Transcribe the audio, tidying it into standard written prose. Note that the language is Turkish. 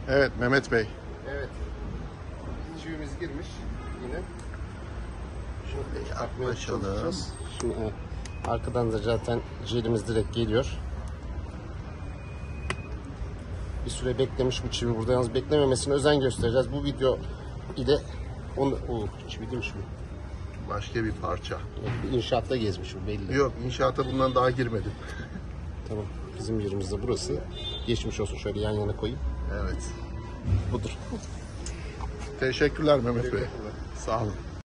Evet Mehmet Bey. Evet. Çivimiz girmiş yine. Şunu takmaya Yaklaşalım. çalışacağız. Şimdi arkadan da zaten jelimiz direkt geliyor. Bir süre beklemiş bu çivi burada. Yalnız beklememesine özen göstereceğiz. Bu video ile onu çivi demiş mi? Başka bir parça. Evet, bir inşaatta gezmiş bu belli. Yok, inşaata bundan daha girmedim. Tamam. Bizim yerimiz de burası. Geçmiş olsun, şöyle yan yana koyayım. Evet. Budur. Teşekkürler Mehmet Bey. Sağ olun.